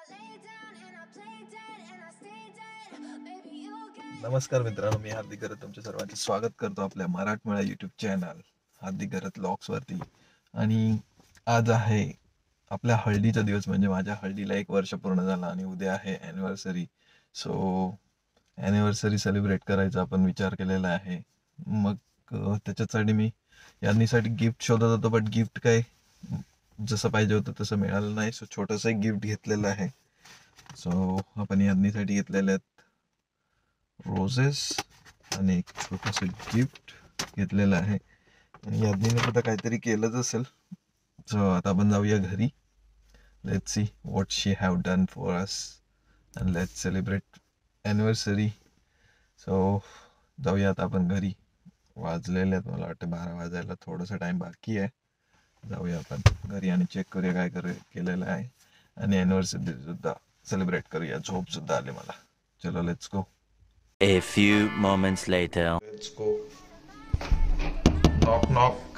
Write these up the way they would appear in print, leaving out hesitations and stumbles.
नमस्कार मित्रांनो, मी हार्दिक गरत तुमच्या सर्वांचे स्वागत करतो आपल्या मराठमोळ्या यूट्यूब चॅनल हार्दिक गरत व्लॉग्सवरती. आणि आज आहे आपल्या हळदीचा दिवस, म्हणजे माझ्या हळदीला 1 वर्ष पूर्ण झालं आणि उद्या आहे ॲनिव्हर्सरी. सो ॲनिव्हर्सरी सेलिब्रेट करायचा आपण विचार केलेला आहे. मग त्याच्यासाठी मी यादीसाठी गिफ्ट शोधत होतो, बट गिफ्ट काय जसं पाहिजे होतं तसं मिळालं नाही. सो छोटंसं एक गिफ्ट घेतलेलं आहे. सो आपण यादीसाठी घेतलेले आहेत रोजेस आणि एक छोटंसं गिफ्ट घेतलेलं आहे. आणि यादीने कुठं काहीतरी केलंच असेल. सो आता आपण जाऊया घरी. Let's see what she have done for us and let's celebrate anniversary. So जाऊया आता आपण घरी. वाजलेले आहेत मला वाटतं 12 वाजायला थोडंसं टाईम बाकी आहे. जाऊया आपण घरी आणि चेक करूया काय केलेलं आहे. आणि ॲनिव्हर्सरी सुद्धा सेलिब्रेट करूया. झोपसुद्धा आले मला. चलो let's go. A few moments later. Let's go. Knock knock.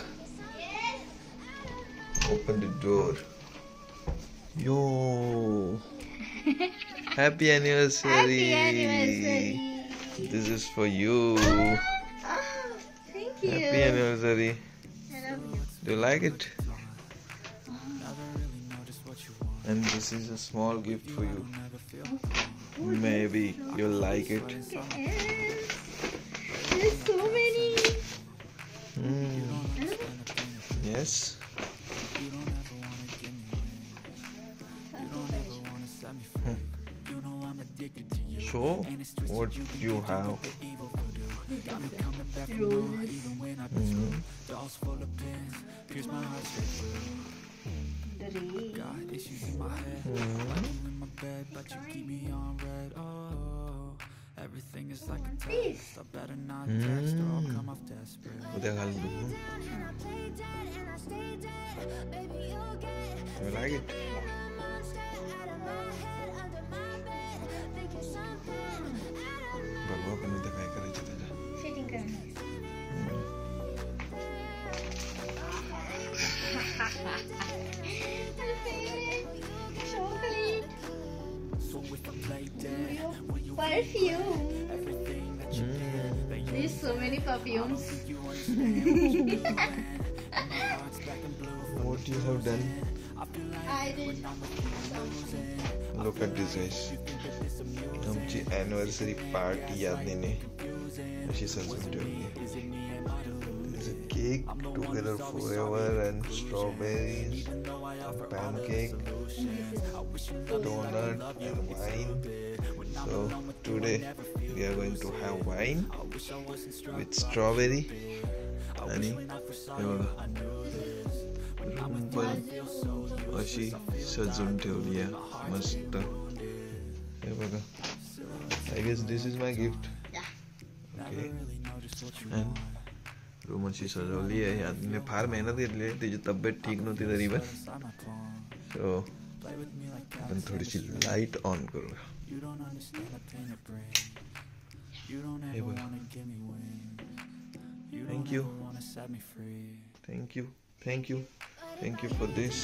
Open the door. Yo. Happy anniversary. Happy anniversary. This is for you. Thank you. Happy anniversary. I love you. Do you like it? And this is a small gift for you. Maybe you'll like it. There's so many. Yes. So, what you have? उद्या घाल तू. You like it? बघू आपण उद्या काय करायचं त्याच्या. Sitting करणार. Chocolate. Perfume. There's so many perfumes. What you have done? I did. Look at this guys. आमची ॲनिव्हर्सरी पार्टी यादीने अशी सजवून ठेवली आहे. There's a cake, together forever, and strawberries, pancake, donut, and wine. So today we are going to have wine with strawberry. आणि हे बघा room पण अशी सजवून ठेवली आहे मस्त. हे बघा. I guess this is my gift. Okay. And room अशी सजवली आहे. यादीने फार मेहनत घेतली आहे. तिची तब्येत ठीक नव्हती तरी पण. सो आपण थोडीशी लाईट ऑन करूया. हे बघा. Thank you thank you thank you thank you for this.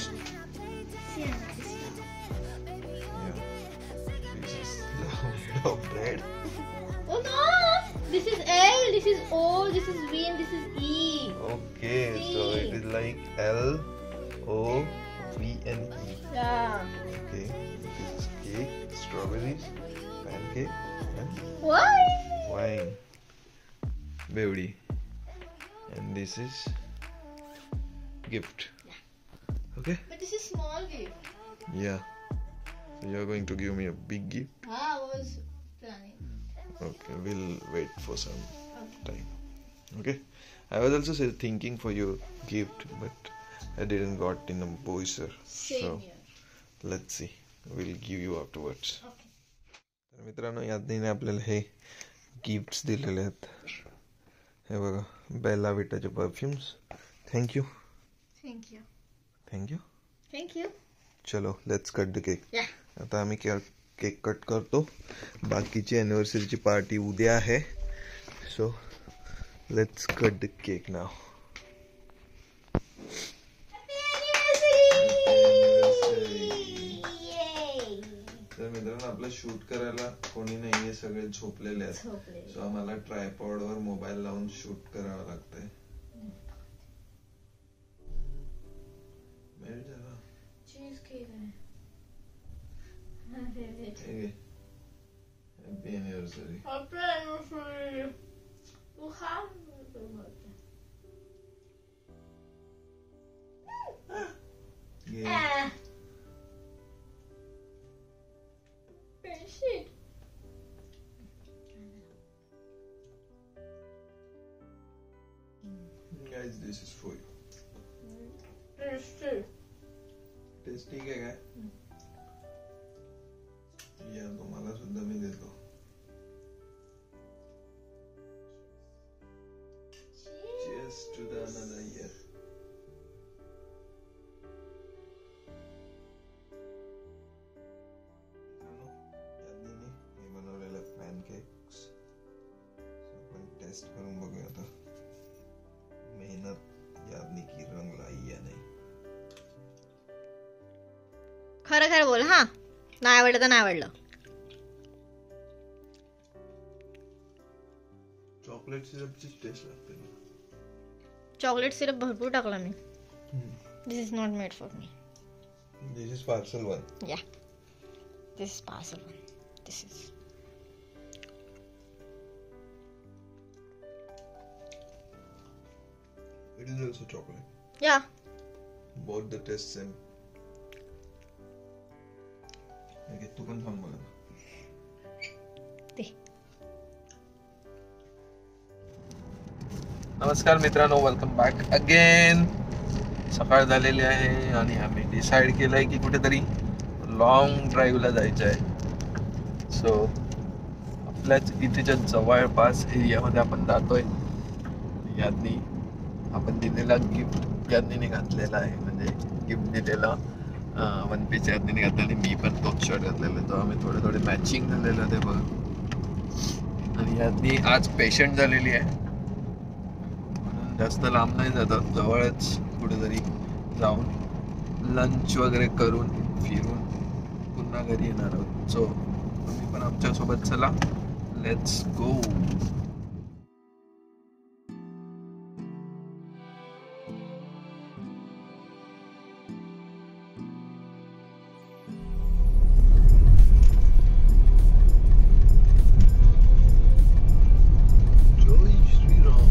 This is made of bread. Oh no! This is L, this is O, this is V, and this is E. Okay, so it is like L, O, V, and E. Yeah. Okay, this is cake, strawberries, pancake, and Why? wine. Bewdi. And this is gift. Okay? But this is small gift. Yeah. So you're going to give me a big gift? I was planning. Okay, we'll wait for some time. Okay? I was also thinking for your gift, but I didn't got in a brochure. Same So here. let's see. We'll give you afterwards. Okay. तर मित्रांनो, यादीने आपल्याला हे gifts दिलेले आहेत. हे बघा, Bela विटाचे perfumes. Thank you Thank you. Thank you. Thank you. चलो let's cut the cake. Yeah. आता आम्ही केक कट करतो. बाकीची ॲनिव्हर्सरीची पार्टी उद्या आहे. So let's cut the cake now. Happy anniversary! Yay! तर मित्रांनो आपलं शूट करायला कोणी नाहीये, सगळे झोपलेले आहेत. झोपले. सो आम्हाला ट्रायपॉड वर मोबाईल लावून शूट करावं लागतंय. मेल्ट झाला. चीज केक आहे. माझं favorite. हे घे. Happy anniversary. Happy anniversary. तू खा. घे. Shit. Guys, this is for you. Tasty. Tasty आहे काय? या तुम्हाला सुद्धा मी देतो. Cheers to the another year. यादनीने हे बनवलेले पॅनकेक्स आपण टेस्ट करून बघूया आता. मेहनत यादनी की रंग लाई या नाही. खरं खरं बोल हा. नाही आवडलं तर नाही आवडलं. चॉकलेट सिरपची टेस्ट लागते. चॉकलेट सिरप भरपूर टाकला मी. This is not made for me. This is parcel one. या this is parcel one. This is It is also chocolate. या. Both the taste same. Okay, तू पण खाऊन बघ. ते नमस्कार मित्रांनो, वेलकम बॅक अगेन. सकाळ झालेली आहे आणि आम्ही डिसाईड केलंय की कुठेतरी लॉंग ड्राईव्हला जायचं आहे. सो आपल्याच इथेच्या जवळपास एरियामध्ये आपण जातोय. यादनी आपण दिलेला गिफ्ट यादनीने घातलेला आहे, म्हणजे गिफ्ट दिलेला वन पीस यादनीने घातला आणि मी पण तोच शर्ट घातलेला. तो आम्ही थोडे मॅचिंग झालेलं ते बघा. आणि यादनी आज पेशंट झालेली आहे म्हणून जास्त लांब नाही जातात, जवळच कुठेतरी जाऊन लंच वगैरे करून फिरून पुन्हा घरी येणार आहोत. सो तुम्ही पण आमच्या सोबत चला. Let's go. जय श्रीराम.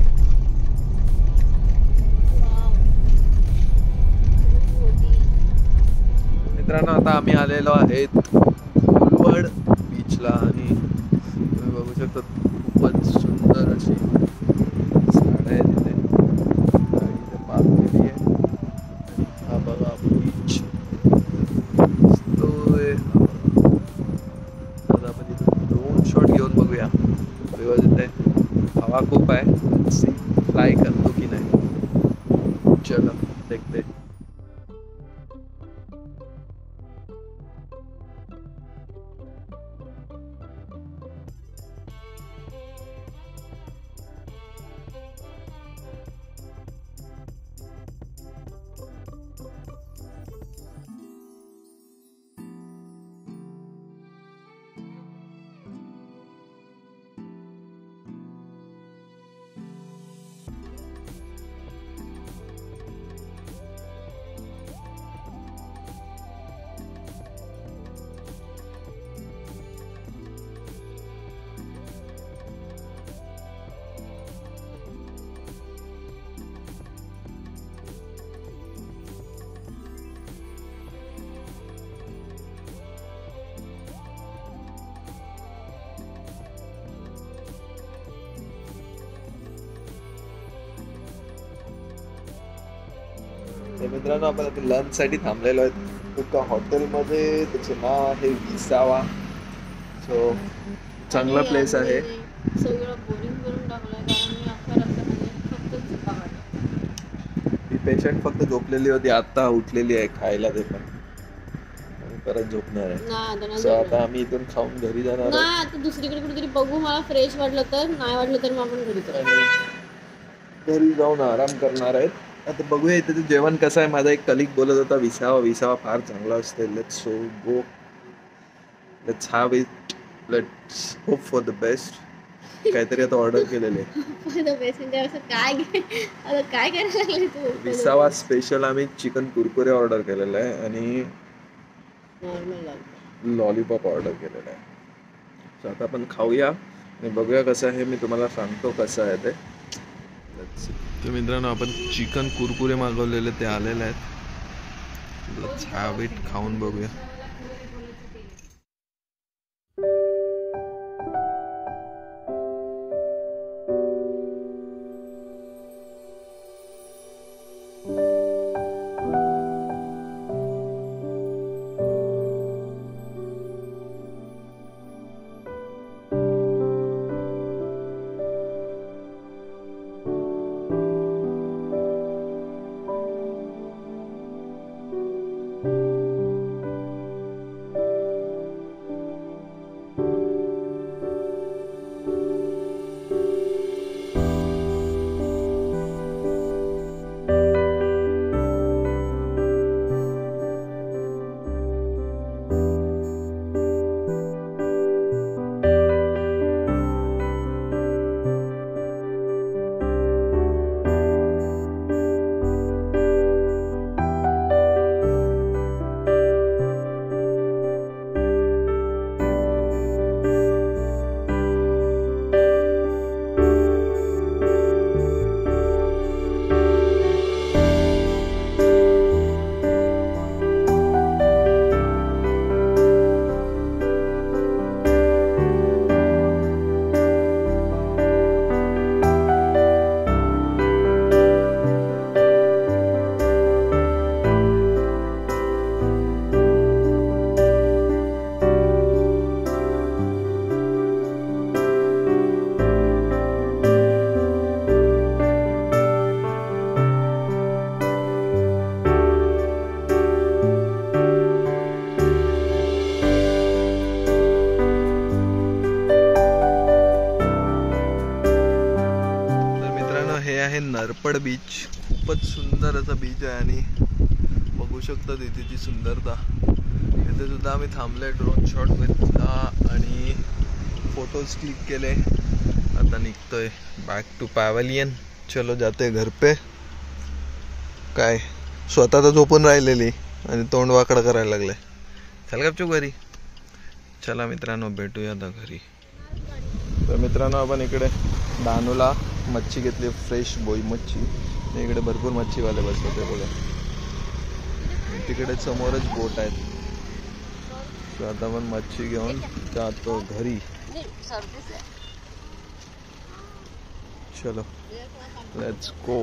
मित्रांनो आता आम्ही आलेलो आहेत कोलवड बीचला आणि तुम्ही बघू शकता खूपच सुंदर अशी झाड आहे तिथे. गाडी इथे पार्क केली आहे. आणि हा बघा बीच दिसतोय. आता आपण इथे ड्रोन शॉट घेऊन बघूया. बिकॉज इथे हवा खूप आहे. फ्लाय करतो की नाही. चलो देखते. तर मित्रांनो आपण आता लंच साठी थांबलेलो आहेत एका हॉटेलमध्ये. त्याचं नाव आहे विसावा. सो चांगला प्लेस आहे. सगळं बोरिंग करून टाकलंय कारण मी अख्ख्या रस्त्यामध्ये फक्त झोपा काढल्या. ती पेशंट फक्त झोपलेली होती, आता उठलेली आहे खायला ते पण, आणि परत झोपणार आहे. नाही आता नाही सो आता झोपणार. आम्ही इथून खाऊन घरी जाणार आहोत. नाही आता दुसरीकडे कुठेतरी बघू. मला फ्रेश वाटलं तर, नाही वाटलं तर मग आपण घरी करू. आणि घरी जाऊन आराम करणार आहेत. आता बघूया इथे जेवण कसं आहे. माझा एक कलिग बोलत होता विसावा फार चांगला असते. Let's so go let's have it, let's hope for the best. काहीतरी आता ऑर्डर केलेले असं काय आता काय करायला लागले तू? 20वा स्पेशल आम्ही चिकन कुरकुरे ऑर्डर केलेलं आहे आणि लॉलीपॉप ऑर्डर केलेलं आहे. सो आता आपण खाऊया आणि बघूया कसं आहे. मी तुम्हाला सांगतो कसं आहे ते. तर मित्रांनो आपण चिकन कुरकुरे मागवलेले ते आलेले आहेत. लेट्स हॅव इट, खाऊन बघूया. नरपड बीच, खूपच सुंदर असा बीच आहे आणि बघू शकता तिथेची सुंदरता. इथे सुद्धा आम्ही थांबले, ड्रोन शॉट घेतला आणि फोटोज क्लिक केले. आता निघतोय बॅक टू पॅव्हलियन. चलो जाते घर पे. काय स्वतः तर झोपून राहिलेली आणि तोंड वाकडं करायला लागले. चल गपचूप घरी. चला मित्रांनो भेटूया आता घरी. तर मित्रांनो आपण इकडे डानूला मच्छी घेतली, फ्रेश बोई मच्छी. इकडे भरपूर मच्छीवाले बसले बघा. तिकडे समोरच बोट आहेत. तर आता आपण मच्छी घेऊन जातो घरी. चलो लेट्स गो.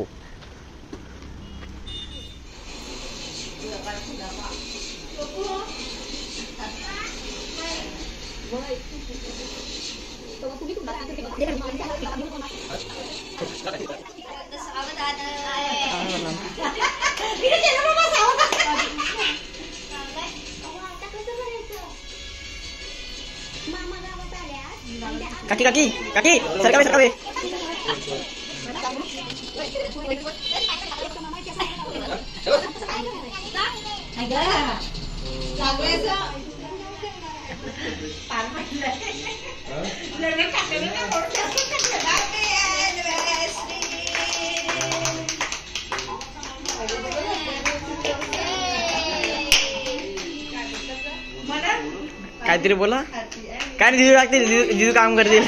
काकी काकी काकी सरकावे सरकावे. काहीतरी बोला. काय नाही, जिजू लागते, जिजू काम करतील.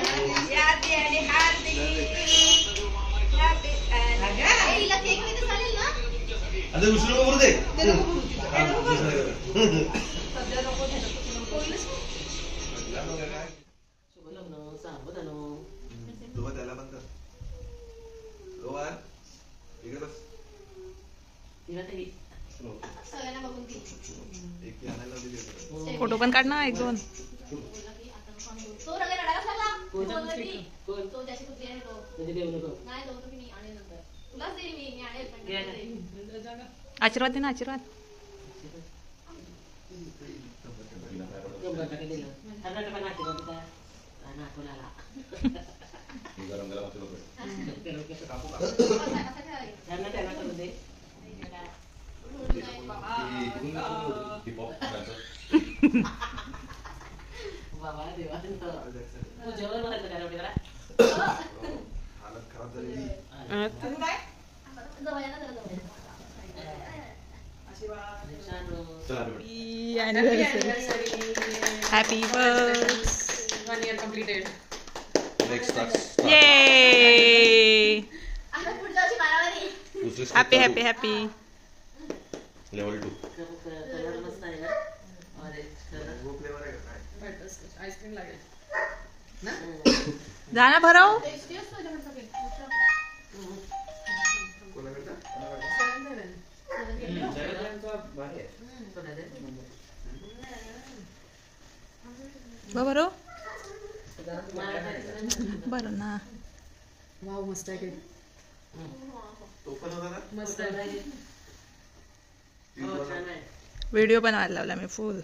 फोटो पण काढ ना एक दोन. आशीर्वाद दे ना, आशीर्वाद. हालत खराब झालेली. चला हॅपी बर्थडे नेक्स्ट टास्क ये हॅपी हॅपी हॅपी लेवल 2. जा ना भरव भरव बरं ना व्हिडिओ बनवायला लावला मी फुल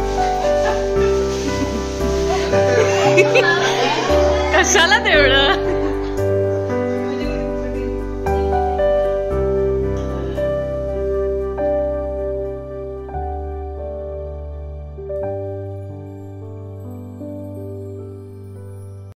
कशाला तेवढं